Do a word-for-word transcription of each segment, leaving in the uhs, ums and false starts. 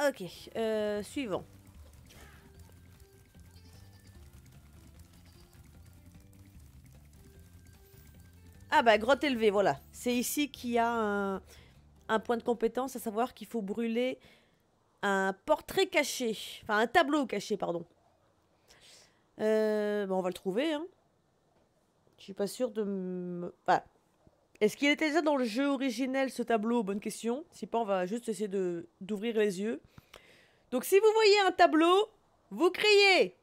Ok, euh, suivant. Ah bah, grotte élevée, voilà. C'est ici qu'il y a un, un point de compétence, à savoir qu'il faut brûler un portrait caché. Enfin, un tableau caché, pardon. Euh, bon, on va le trouver, hein. Je suis pas sûre de me... Enfin, est-ce qu'il était déjà dans le jeu originel, ce tableau? Bonne question. Si pas, on va juste essayer de d'ouvrir les yeux. Donc, si vous voyez un tableau, vous criez.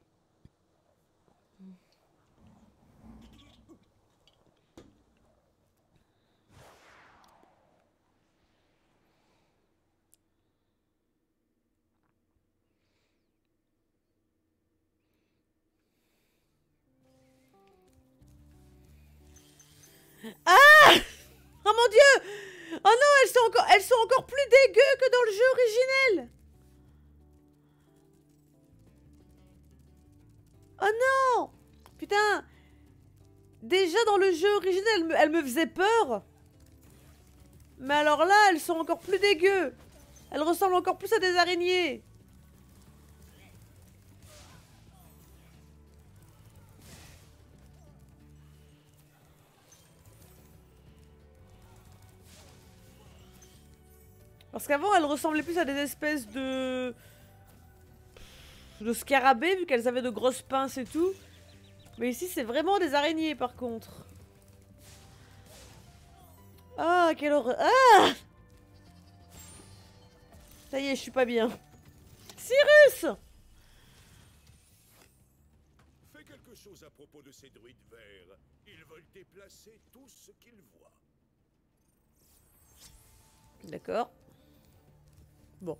Ah! Oh mon Dieu! Oh non, elles sont encore, elles sont encore plus dégueu que dans le jeu originel! Oh non! Putain! Déjà dans le jeu originel, elle me, elle me faisait peur! Mais alors là, elles sont encore plus dégueu. Elles ressemblent encore plus à des araignées. Parce qu'avant, elles ressemblaient plus à des espèces de... de scarabées, vu qu'elles avaient de grosses pinces et tout. Mais ici, c'est vraiment des araignées, par contre. Ah, quelle horreur. Ah! Ça y est, je suis pas bien. Cyrus! Fais quelque chose à propos de ces druides verts. Ils veulent déplacer tout ce qu'ils voient. D'accord. Bon.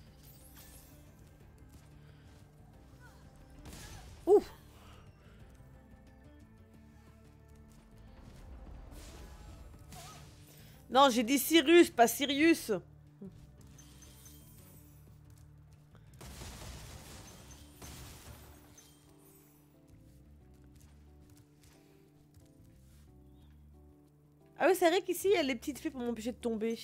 Ouh! Non, j'ai dit Cyrus, pas Sirius. Ah oui, c'est vrai qu'ici, il y a les petites filles pour m'empêcher de tomber.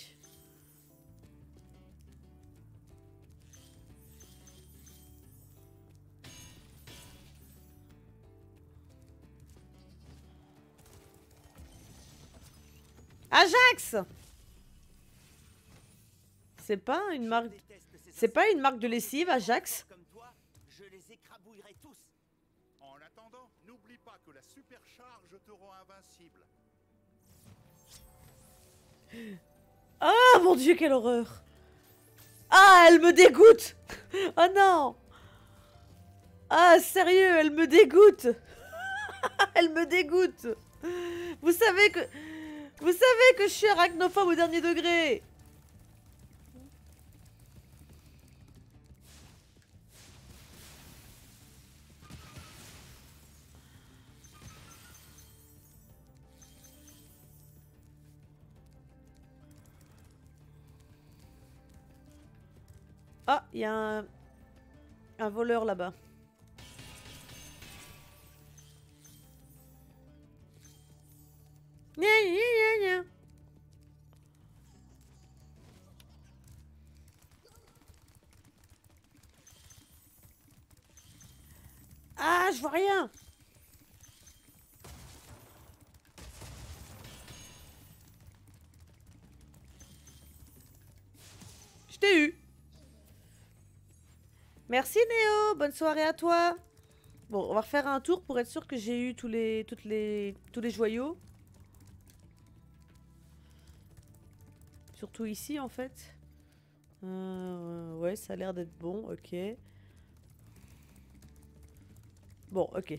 Ajax! C'est pas une marque... C'est pas une marque de lessive, Ajax? Comme toi, je les écrabouillerai tous. En attendant, n'oublie pas que la supercharge te rend invincible. Oh mon Dieu, quelle horreur! Ah, elle me dégoûte! Oh non! Ah, sérieux, elle me dégoûte! Elle me dégoûte! Vous savez que... Vous savez que je suis arachnophobe au dernier degré! Ah, il y a un... un voleur là-bas. Gna, gna, gna, gna. Ah, je vois rien! Je t'ai eu! Merci Néo, bonne soirée à toi. Bon, on va refaire un tour pour être sûr que j'ai eu tous les, toutes les, tous les joyaux. Surtout ici en fait. Euh, ouais, ça a l'air d'être bon, ok. Bon, ok.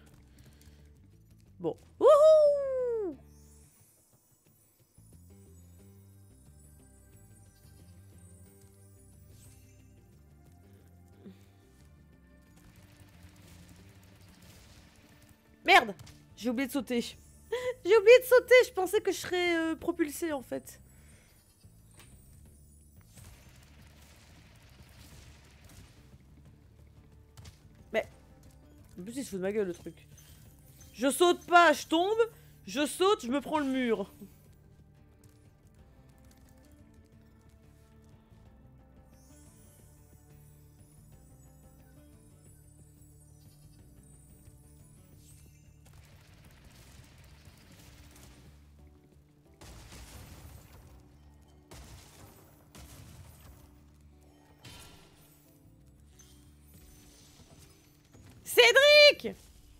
Bon. Wouhou! Merde! J'ai oublié de sauter. J'ai oublié de sauter, je pensais que je serais euh, propulsée en fait. Mais... En plus il se fout de ma gueule le truc. Je saute pas, je tombe. Je saute, je me prends le mur. Cédric!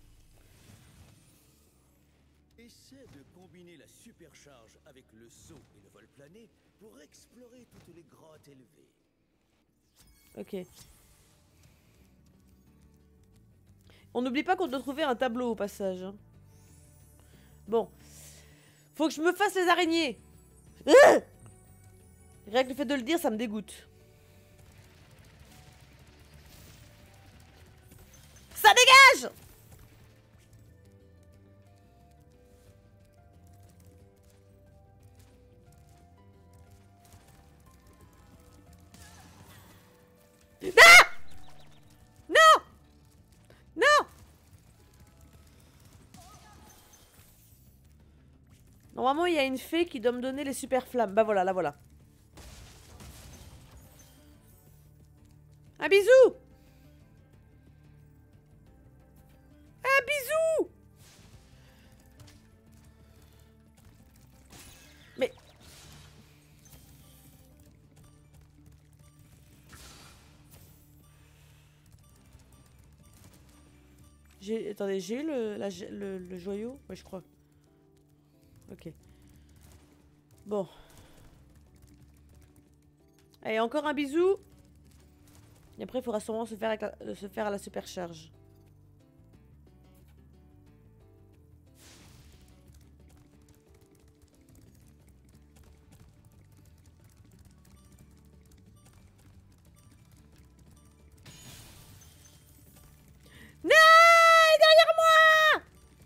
Essaie de combiner la supercharge avec le saut et le vol plané pour explorer toutes les grottes élevées. Ok. On n'oublie pas qu'on doit trouver un tableau au passage. Hein. Bon. Faut que je me fasse les araignées. Euh Rien que le fait de le dire, ça me dégoûte. Ça dégage! Ah! Non! Non! Normalement, il y a une fée qui doit me donner les super flammes. Bah voilà, la voilà. Un bisou! Un bisou! Mais... J'ai... Attendez, j'ai eu le, la, le, le joyau? Ouais, je crois. Ok. Bon. Allez, encore un bisou. Et après, il faudra sûrement se faire, avec la, se faire à la supercharge. Non! Derrière moi!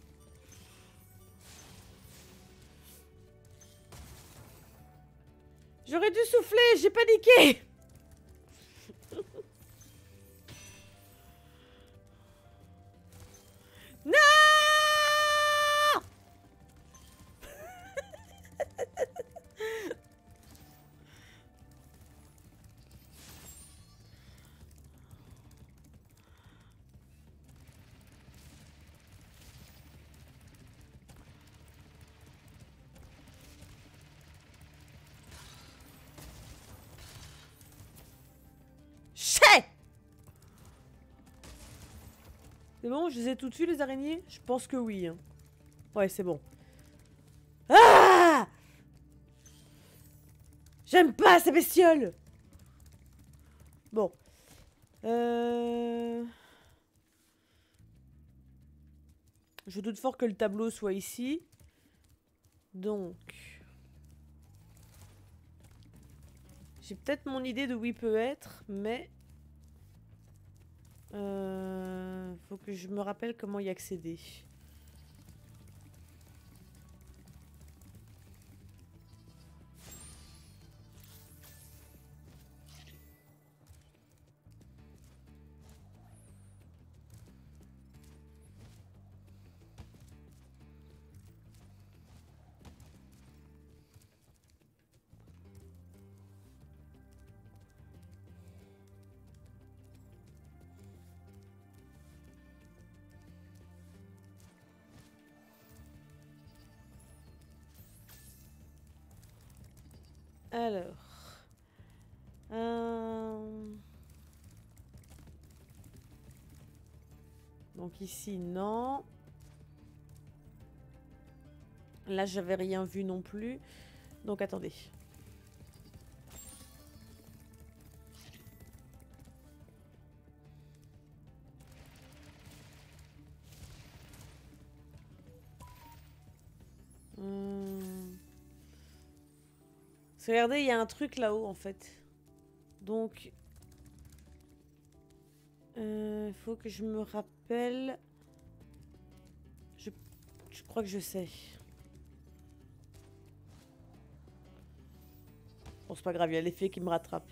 J'aurais dû souffler, j'ai paniqué! Non! Chais! C'est bon, je les ai tout dessus les araignées? Je pense que oui. Hein. Ouais, c'est bon. Ah! J'aime pas ces bestioles! Bon. Euh... Je doute fort que le tableau soit ici. Donc... J'ai peut-être mon idée de où il peut être, mais... Euh... Faut que je me rappelle comment y accéder. Alors... Euh... Donc ici, non. Là, j'avais rien vu non plus. Donc, attendez. Hum... Regardez, il y a un truc là-haut, en fait. Donc... Il euh, faut que je me rappelle... Je, je crois que je sais. Bon, c'est pas grave, il y a l'effet qui me rattrape.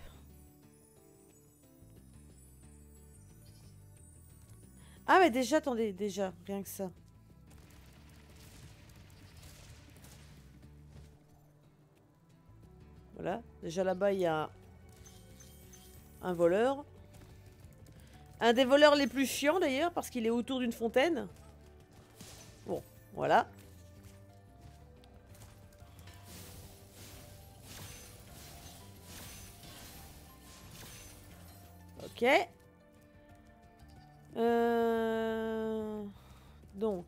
Ah, mais déjà, attendez, déjà, rien que ça. Voilà, déjà là-bas, il y a un voleur. Un des voleurs les plus chiants, d'ailleurs, parce qu'il est autour d'une fontaine. Bon, voilà. Ok. Euh... Donc.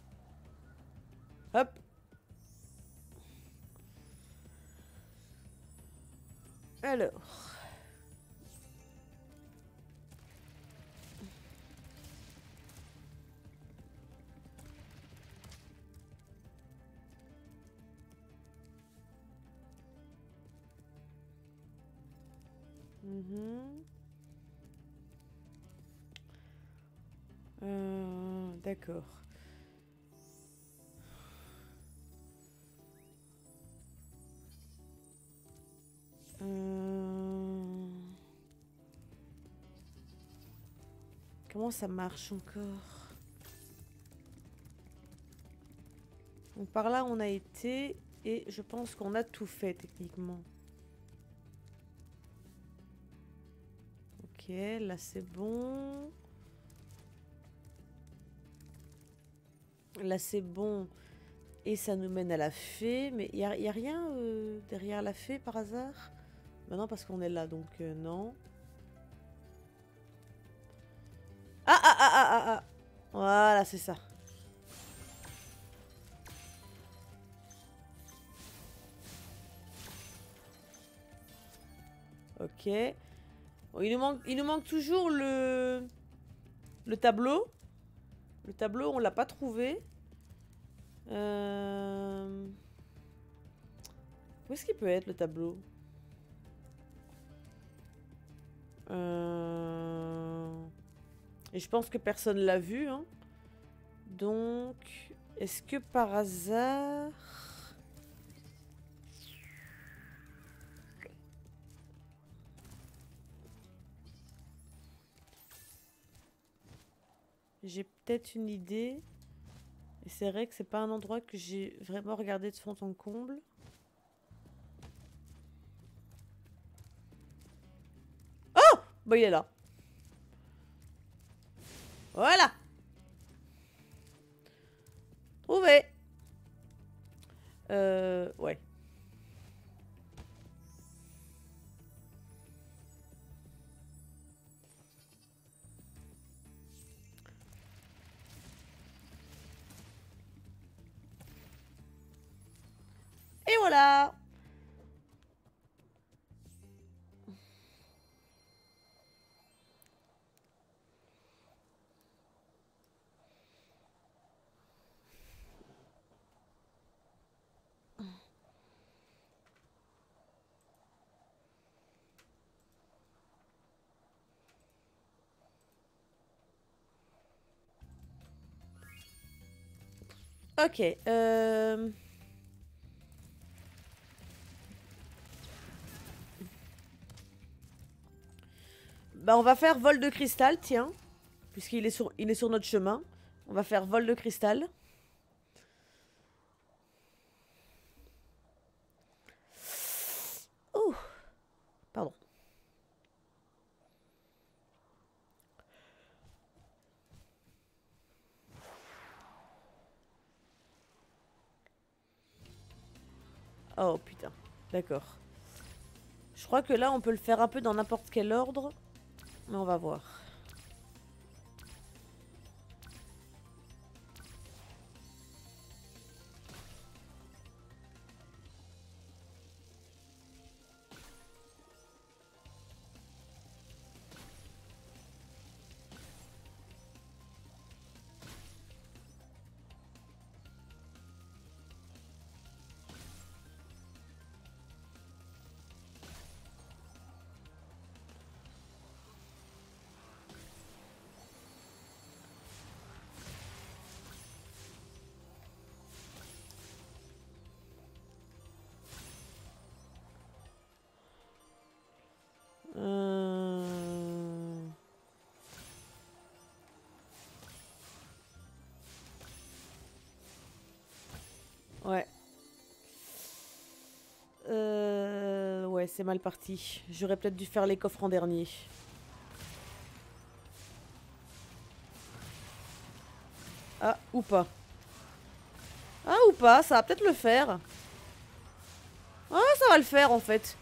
Hop. Alors. Mmh. Euh, D'accord. Euh... Comment ça marche encore? Donc par là on a été et je pense qu'on a tout fait techniquement. Ok, là c'est bon. Là c'est bon. Et ça nous mène à la fée. Mais il n'y a, y a rien euh, derrière la fée par hasard? Bah non, parce qu'on est là, donc euh, non. Ah ah ah ah ah ah. Voilà, c'est ça. Ok. Bon, il nous manque, il nous manque toujours le... Le tableau. Le tableau, on l'a pas trouvé. Euh... Où est-ce qu'il peut être, le tableau? euh... Et je pense que personne l'a vu, hein. Donc, est-ce que par hasard... J'ai peut-être une idée. Et c'est vrai que c'est pas un endroit que j'ai vraiment regardé de fond en comble. Oh! Bah il est là. Voilà! Trouvé! Euh... Ouais. Et voilà! Ok. Euh... Bah on va faire vol de cristal, tiens. Puisqu'il est sur, il est sur notre chemin. On va faire vol de cristal. Oh! Pardon. Oh putain. D'accord. Je crois que là on peut le faire un peu dans n'importe quel ordre. Mais on va voir. Euh... Ouais. Euh... Ouais, c'est mal parti. J'aurais peut-être dû faire les coffres en dernier. Ah, ou pas. Ah, ou pas, ça va peut-être le faire. Ah, ça va le faire, en fait.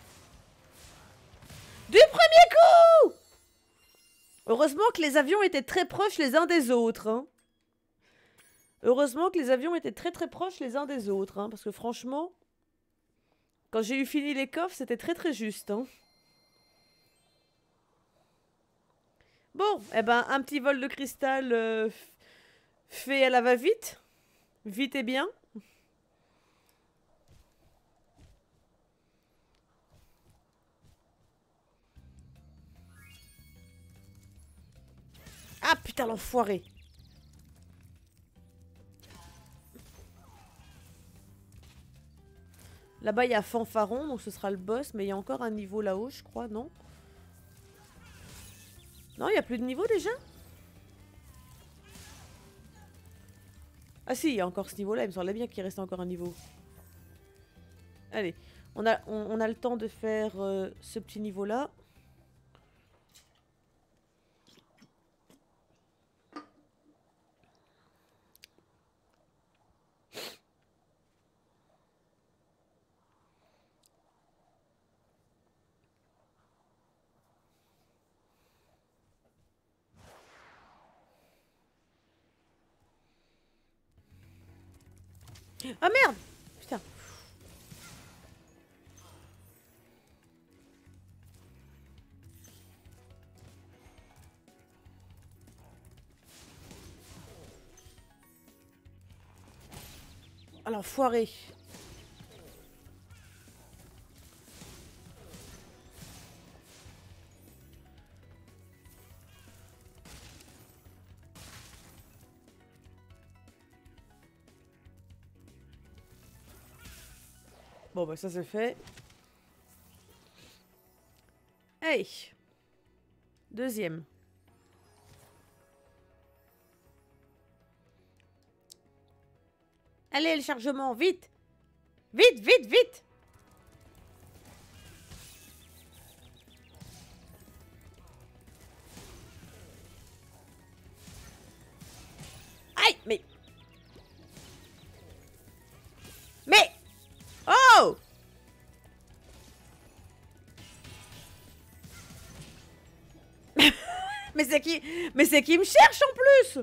Du premier coup! Heureusement que les avions étaient très proches les uns des autres. Hein. Heureusement que les avions étaient très très proches les uns des autres, hein, parce que franchement, quand j'ai eu fini les coffres, c'était très très juste. Hein. Bon, eh ben, un petit vol de cristal euh, fait à la va-vite. Vite et bien. Ah putain, l'enfoiré. Là-bas, il y a Fanfaron, donc ce sera le boss, mais il y a encore un niveau là-haut, je crois, non? Non, il n'y a plus de niveau déjà? Ah si, il y a encore ce niveau-là, il me semblait bien qu'il restait encore un niveau. Allez, on a, on, on a le temps de faire euh, ce petit niveau-là. Ah merde! Putain. Ah l'enfoiré. Bon bah ça c'est fait. Hey! Deuxième. Allez, le chargement, vite! Vite, vite, vite! Aïe, mais... Mais... Oh! Mais c'est qui... Mais c'est qui me cherche en plus?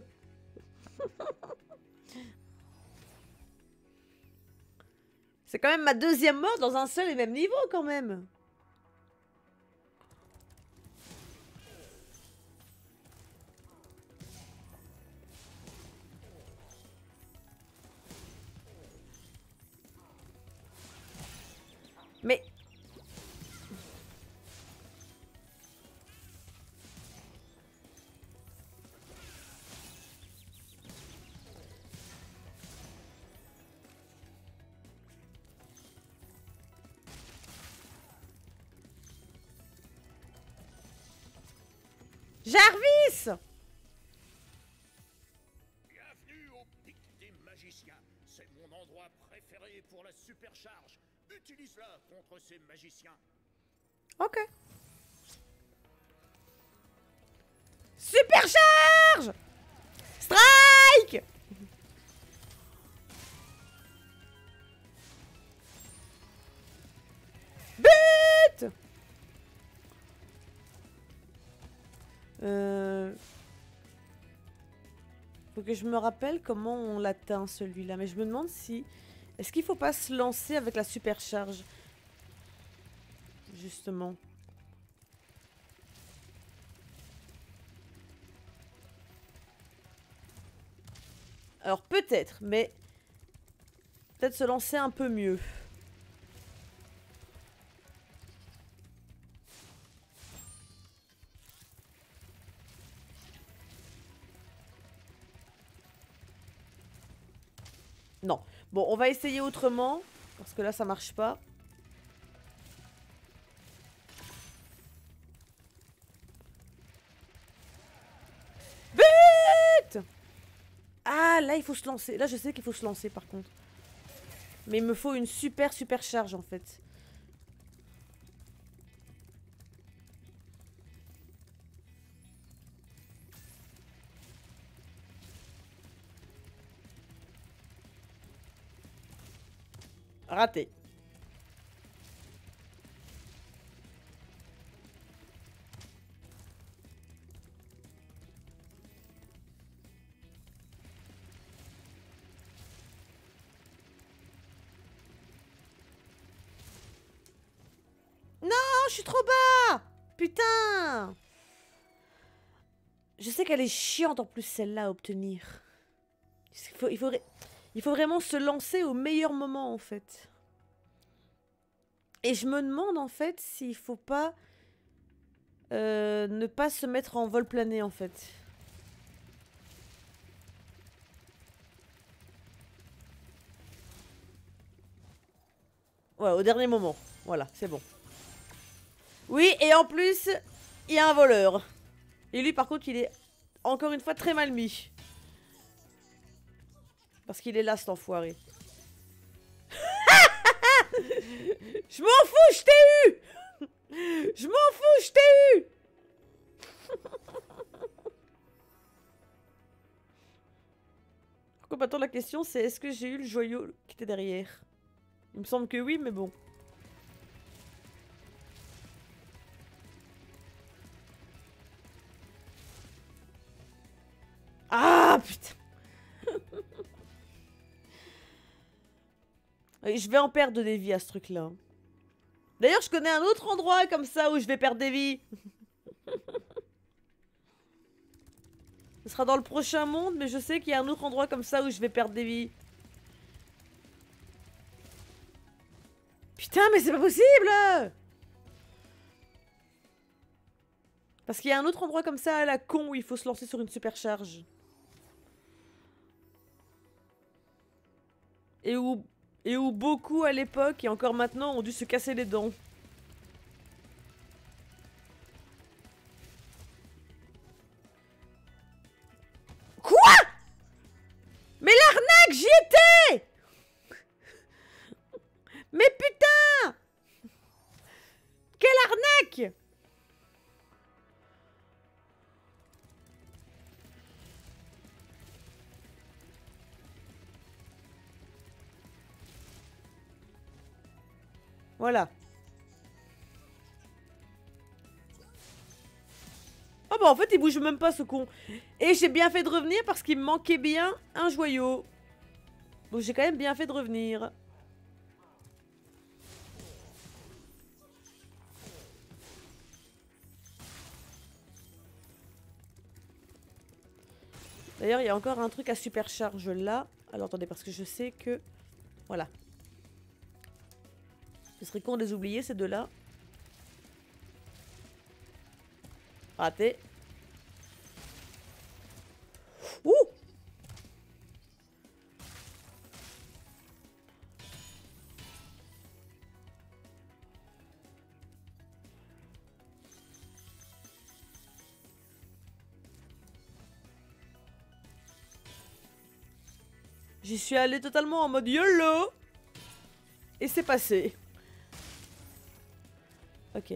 C'est quand même ma deuxième mort dans un seul et même niveau quand même. Mais... Jarvis! Bienvenue au pic des magiciens. C'est mon endroit préféré pour la supercharge. Utilise-la contre ces magiciens. Ok. Supercharge! Strike! But! Euh... Faut que je me rappelle comment on l'atteint celui-là. Mais je me demande si... Est-ce qu'il faut pas se lancer avec la supercharge? Justement. Alors peut-être, mais... Peut-être se lancer un peu mieux. Non. Bon, on va essayer autrement. Parce que là, ça marche pas. But! Ah, là, il faut se lancer. Là, je sais qu'il faut se lancer, par contre. Mais il me faut une super, super charge, en fait. Raté. je suis trop bas. Putain. Je sais qu'elle est chiante en plus celle-là à obtenir. Il faut, il, faut, il faut vraiment se lancer au meilleur moment en fait. Et je me demande en fait s'il faut pas euh, ne pas se mettre en vol plané en fait. Ouais, au dernier moment. Voilà, c'est bon. Oui, et en plus, il y a un voleur. Et lui, par contre, il est encore une fois très mal mis. Parce qu'il est là, cet enfoiré. Je m'en fous, je t'ai eu. Je m'en fous, je t'ai eu. Donc maintenant, la question, c'est est-ce que j'ai eu le joyau qui était derrière? Il me semble que oui, mais bon. Ah, putain. Je vais en perdre des vies à ce truc-là. D'ailleurs, je connais un autre endroit comme ça où je vais perdre des vies. Ce sera dans le prochain monde, mais je sais qu'il y a un autre endroit comme ça où je vais perdre des vies. Putain, mais c'est pas possible! Parce qu'il y a un autre endroit comme ça à la con où il faut se lancer sur une supercharge. Et où, et où beaucoup à l'époque et encore maintenant ont dû se casser les dents. Quoi? Mais l'arnaque, j'y étais! Mais putain! Quelle arnaque! Voilà. Oh bah en fait il bouge même pas ce con. Et j'ai bien fait de revenir parce qu'il me manquait bien un joyau. Donc j'ai quand même bien fait de revenir. D'ailleurs il y a encore un truc à supercharge là. Alors attendez parce que je sais que... Voilà. Ce serait con de les oublier ces deux-là. Raté. Ouh! J'y suis allée totalement en mode YOLO. Et c'est passé. Ok.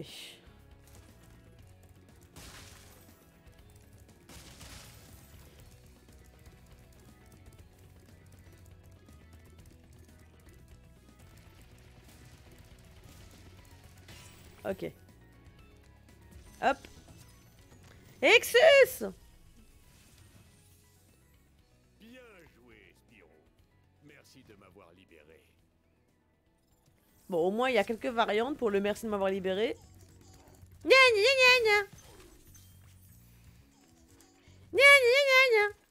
Ok. Hop. Exus! Bien joué, Spyro. Merci de m'avoir libéré. Bon, au moins, il y a quelques variantes pour le merci de m'avoir libéré. Gna gna gna gna. Gna gna gna gna.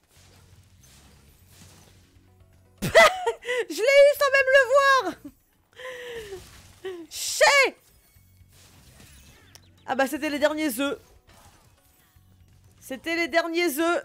Je l'ai eu sans même le voir. Chais. Ah bah c'était les derniers œufs. C'était les derniers œufs.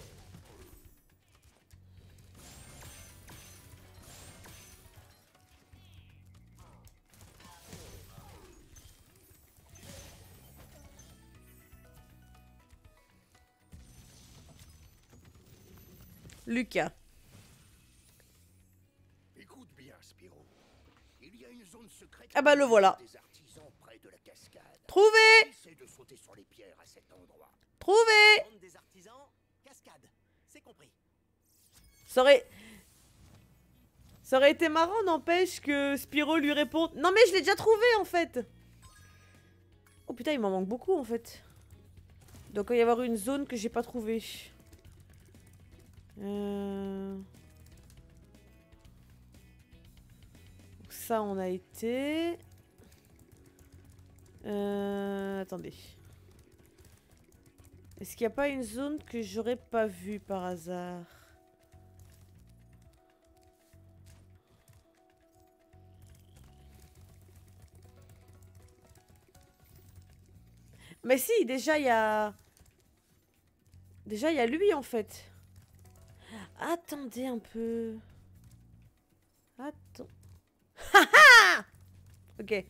Lucas. Écoute bien, Spyro. Il y a une zone secrète. Ah bah le voilà. Des artisans près de la cascade. Trouvé. Essaie de sauter sur les pierres à cet endroit. Trouvé. Bande des artisans, cascade. C'est compris. Ça aurait... Ça aurait été marrant, n'empêche, que Spyro lui réponde... Non mais je l'ai déjà trouvé, en fait. Oh putain, il m'en manque beaucoup, en fait. Il doit y avoir une zone que j'ai pas trouvée. Euh... Donc ça, on a été... Euh, attendez. Est-ce qu'il n'y a pas une zone que j'aurais pas vue par hasard? Mais si, déjà il y a... Déjà il y a lui en fait. Attendez un peu. Attends. Ok.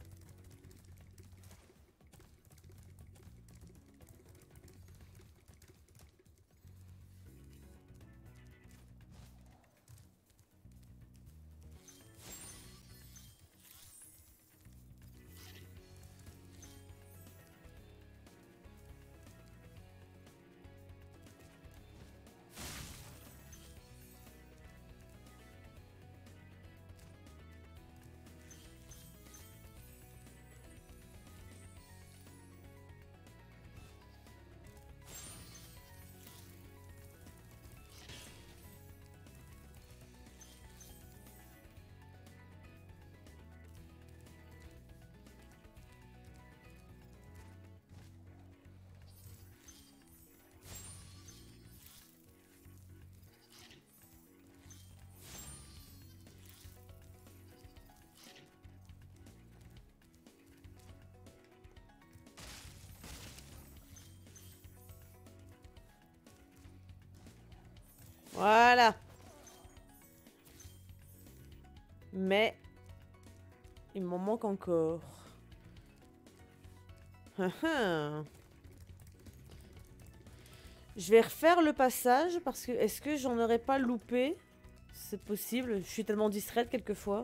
Voilà. Mais il m'en manque encore. Je vais refaire le passage parce que est-ce que j'en aurais pas loupé? C'est possible. Je suis tellement distraite quelquefois.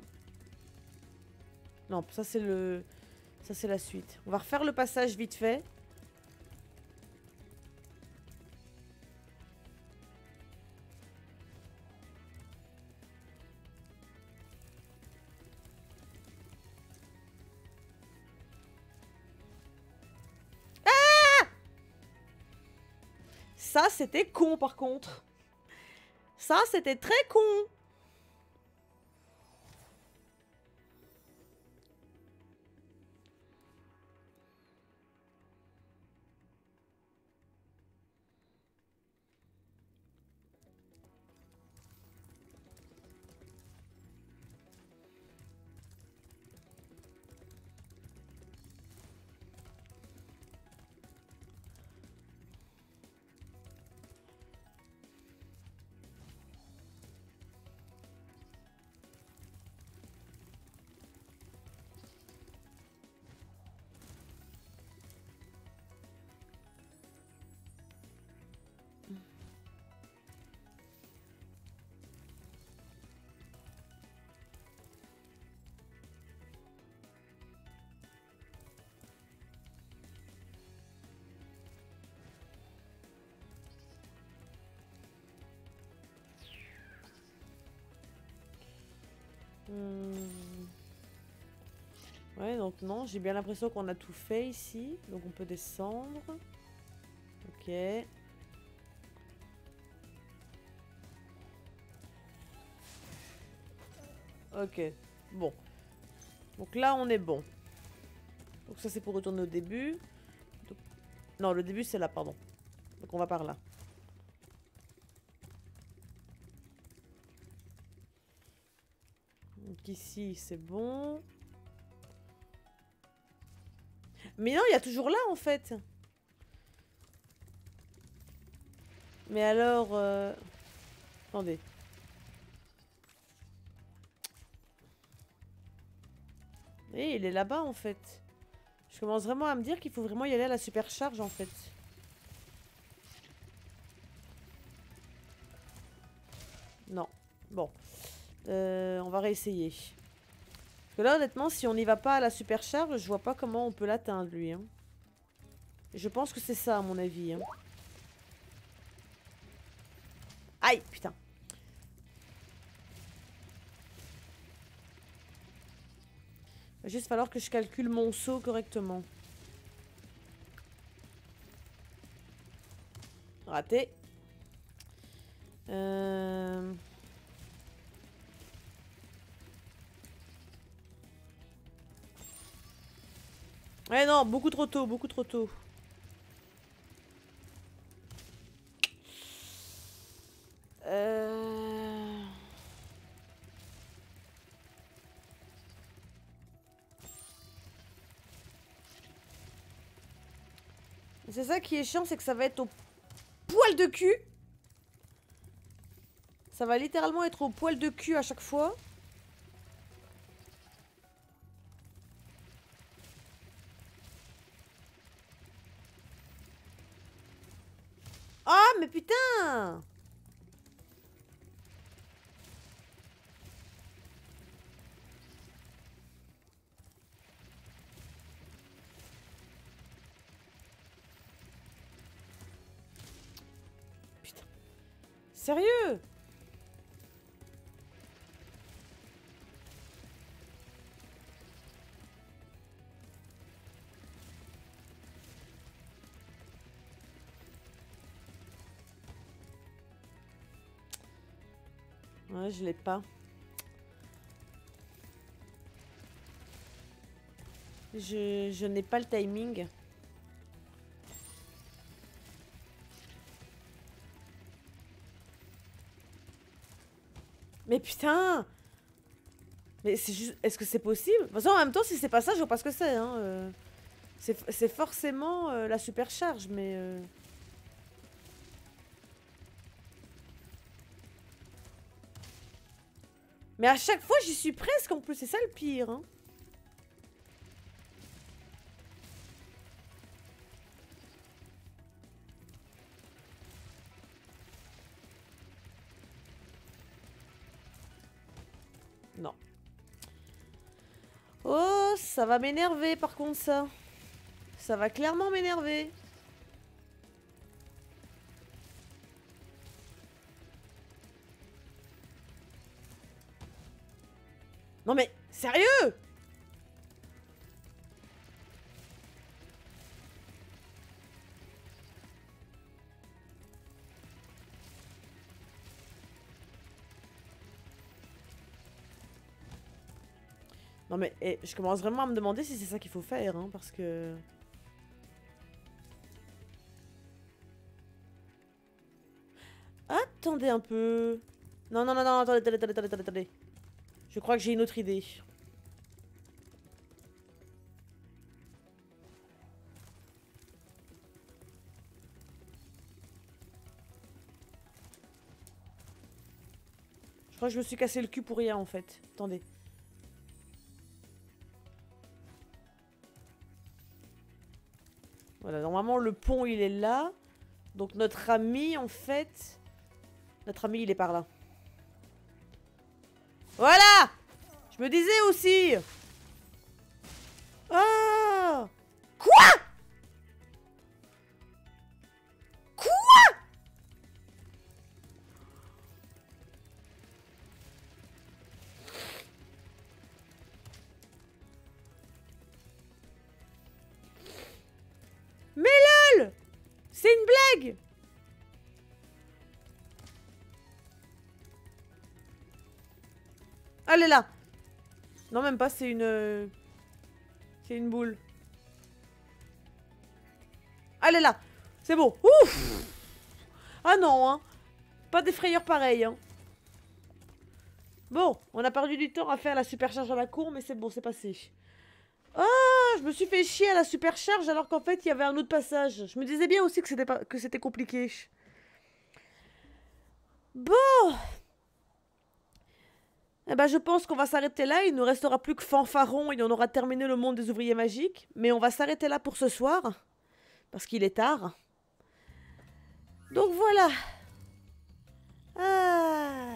Non, ça c'est le... Ça c'est la suite. On va refaire le passage vite fait. Ça, c'était con, par contre. Ça, c'était très con. Hmm. Ouais, donc non, j'ai bien l'impression qu'on a tout fait ici. Donc on peut descendre. Ok. Ok, bon. Donc là, on est bon. Donc ça, c'est pour retourner au début. Donc... Non, le début, c'est là, pardon. Donc on va par là. Donc ici, c'est bon. Mais non, il y a toujours là, en fait. Mais alors... Euh... Attendez. Et il est là-bas, en fait. Je commence vraiment à me dire qu'il faut vraiment y aller à la supercharge, en fait. Non. Bon. Euh, on va réessayer. Parce que là, honnêtement, si on n'y va pas à la supercharge, je vois pas comment on peut l'atteindre, lui. Hein. Je pense que c'est ça, à mon avis. Hein. Aïe, putain. Il va juste falloir que je calcule mon saut correctement. Raté. Euh... Ouais, non, beaucoup trop tôt, beaucoup trop tôt. Euh... C'est ça qui est chiant, c'est que ça va être au poil de cul. Ça va littéralement être au poil de cul à chaque fois. Ah, mais putain! Putain. Sérieux? Ouais, je l'ai pas. Je, je n'ai pas le timing. Mais putain! Mais c'est juste... Est-ce que c'est possible? De toute façon, en même temps, si c'est pas ça, je vois pas ce que c'est. Hein. Euh, c'est forcément euh, la supercharge, mais... Euh... Mais à chaque fois, j'y suis presque en plus. C'est ça le pire. Hein. Non. Oh, ça va m'énerver par contre ça. Ça va clairement m'énerver. Non mais, sérieux? Non mais, eh, je commence vraiment à me demander si c'est ça qu'il faut faire, hein, parce que... Attendez un peu... Non, non, non, non, attendez, attendez, attendez, attendez, attendez. Je crois que j'ai une autre idée. Je crois que je me suis cassé le cul pour rien, en fait. Attendez. Voilà, normalement, le pont, il est là. Donc, notre ami, en fait... Notre ami, il est par là. Voilà! Je me disais aussi. Ah! Quoi? Quoi? Mais lol! C'est une blague! Elle est là! Non, même pas, c'est une... C'est une boule. Elle est là! C'est bon! Ouf! Ah non, hein! Pas des frayeurs pareils, hein! Bon, on a perdu du temps à faire la supercharge à la cour, mais c'est bon, c'est passé. Ah, je me suis fait chier à la supercharge alors qu'en fait, il y avait un autre passage. Je me disais bien aussi que c'était pas... que c'était compliqué. Bon! Eh ben, je pense qu'on va s'arrêter là. Il ne nous restera plus que Fanfaron et on aura terminé le monde des ouvriers magiques. Mais on va s'arrêter là pour ce soir. Parce qu'il est tard. Donc voilà. Ah.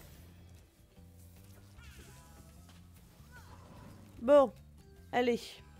Bon. Allez.